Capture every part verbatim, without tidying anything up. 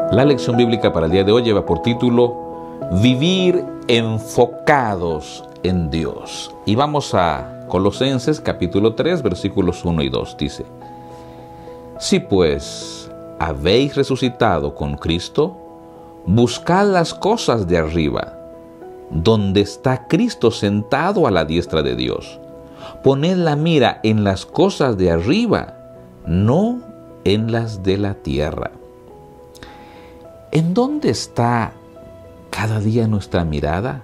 La lección bíblica para el día de hoy lleva por título Vivir enfocados en Dios. Y vamos a Colosenses capítulo tres, versículos uno y dos. Dice: Si pues habéis resucitado con Cristo, buscad las cosas de arriba, donde está Cristo sentado a la diestra de Dios. Poned la mira en las cosas de arriba, no en las de la tierra. ¿En dónde está cada día nuestra mirada?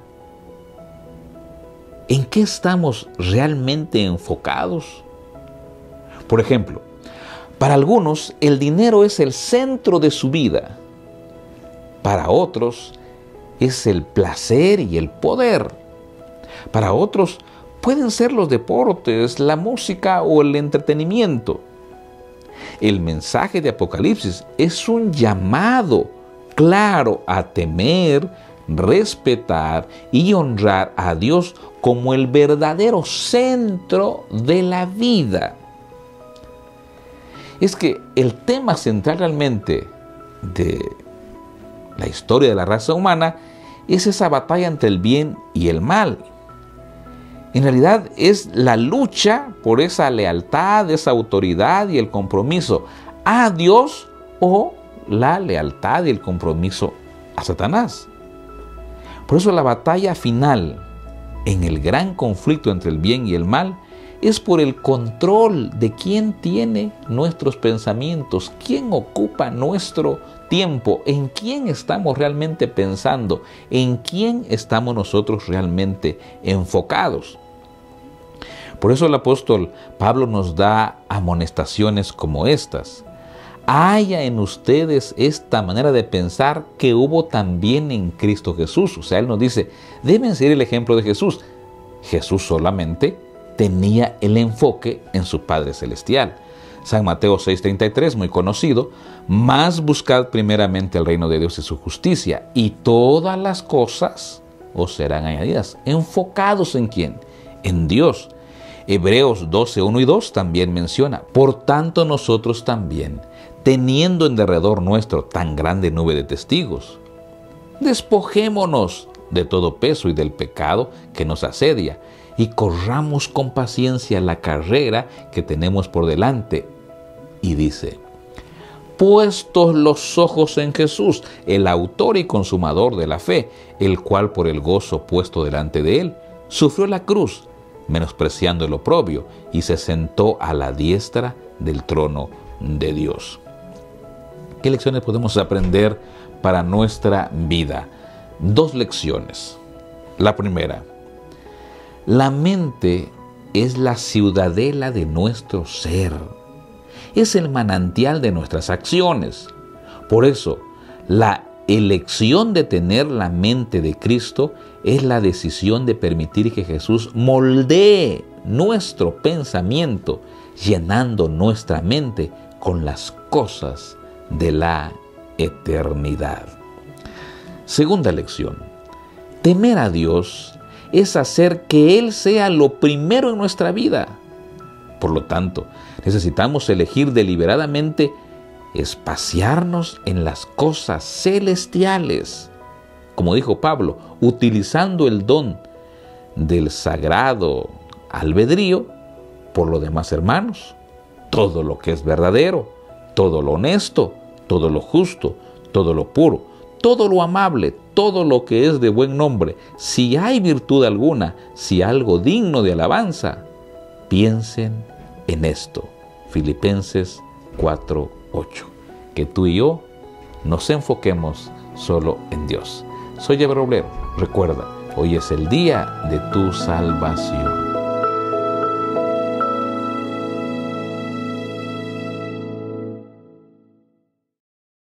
¿En qué estamos realmente enfocados? Por ejemplo, para algunos el dinero es el centro de su vida. Para otros es el placer y el poder. Para otros pueden ser los deportes, la música o el entretenimiento. El mensaje de Apocalipsis es un llamado claro a temer, respetar y honrar a Dios como el verdadero centro de la vida. Es que el tema central realmente de la historia de la raza humana es esa batalla entre el bien y el mal. En realidad es la lucha por esa lealtad, esa autoridad y el compromiso a Dios o la lealtad y el compromiso a Satanás. Por eso la batalla final en el gran conflicto entre el bien y el mal es por el control de quién tiene nuestros pensamientos, quién ocupa nuestro tiempo, en quién estamos realmente pensando, en quién estamos nosotros realmente enfocados. Por eso el apóstol Pablo nos da amonestaciones como estas. Haya en ustedes esta manera de pensar que hubo también en Cristo Jesús. O sea, él nos dice, deben seguir el ejemplo de Jesús. Jesús solamente tenía el enfoque en su Padre Celestial. San Mateo seis treinta y tres, muy conocido, mas buscad primeramente el reino de Dios y su justicia, y todas las cosas os serán añadidas. ¿Enfocados en quién? En Dios. Hebreos doce, uno y dos también menciona, por tanto nosotros también, teniendo en derredor nuestro tan grande nube de testigos, despojémonos de todo peso y del pecado que nos asedia, y corramos con paciencia la carrera que tenemos por delante. Y dice, puestos los ojos en Jesús, el autor y consumador de la fe, el cual por el gozo puesto delante de él, sufrió la cruz, menospreciando el oprobio, y se sentó a la diestra del trono de Dios. ¿Qué lecciones podemos aprender para nuestra vida? Dos lecciones. La primera, la mente es la ciudadela de nuestro ser. Es el manantial de nuestras acciones. Por eso, la elección de tener la mente de Cristo es la decisión de permitir que Jesús moldee nuestro pensamiento, llenando nuestra mente con las cosas de la eternidad. Segunda lección. Temer a Dios es hacer que Él sea lo primero en nuestra vida. Por lo tanto, necesitamos elegir deliberadamente espaciarnos en las cosas celestiales. Como dijo Pablo, utilizando el don del sagrado albedrío por los demás hermanos. Todo lo que es verdadero, todo lo honesto, todo lo justo, todo lo puro, todo lo amable, todo lo que es de buen nombre, si hay virtud alguna, si algo digno de alabanza, piensen en esto. Filipenses cuatro ocho. Que tú y yo nos enfoquemos solo en Dios. Soy Eber Obrero. Recuerda, hoy es el día de tu salvación.